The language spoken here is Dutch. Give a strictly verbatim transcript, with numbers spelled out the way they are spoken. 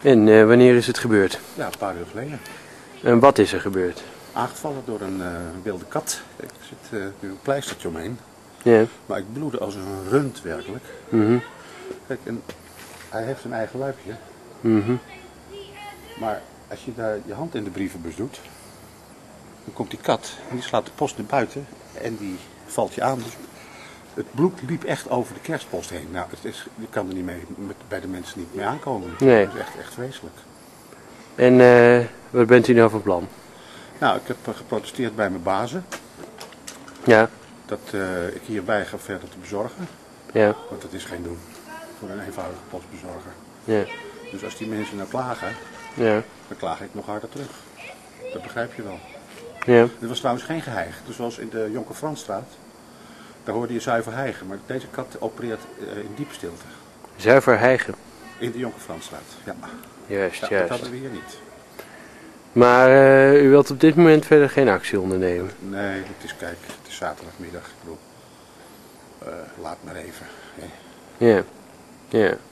En uh, wanneer is het gebeurd? Ja, een paar uur geleden. En wat is er gebeurd? Aangevallen door een uh, wilde kat. Ik zit uh, nu een pleistertje omheen. Ja. Maar ik bloedde als een rund werkelijk. Mm-hmm. Kijk, en hij heeft zijn eigen luikje. Mm-hmm. Maar als je daar je hand in de brievenbus doet, dan komt die kat en die slaat de post naar buiten en die valt je aan. Dus het bloed liep echt over de kerstpost heen. Nou, het is, je kan er niet mee, met, bij de mensen niet mee aankomen. Nee. Dat is echt, echt vreselijk. En uh, wat bent u nou van plan? Nou, ik heb uh, geprotesteerd bij mijn bazen. Ja. Dat uh, ik hier weiger verder te bezorgen. Ja. Want dat is geen doen voor een eenvoudige postbezorger. Ja. Dus als die mensen nou klagen, Ja. dan klaag ik nog harder terug. Dat begrijp je wel. Ja. Er was trouwens geen geheig. Dus zoals in de Jonker Fransstraat, daar hoorde je zuiver hijgen. Maar deze kat opereert uh, in diepe stilte. Zuiver hijgen? In de Jonker Fransstraat, ja. Juist, ja, juist. Dat hadden we hier niet. Maar uh, u wilt op dit moment verder geen actie ondernemen? Nee, het is, kijk, het is zaterdagmiddag. Ik bedoel, uh, laat maar even. Hè. Ja, ja.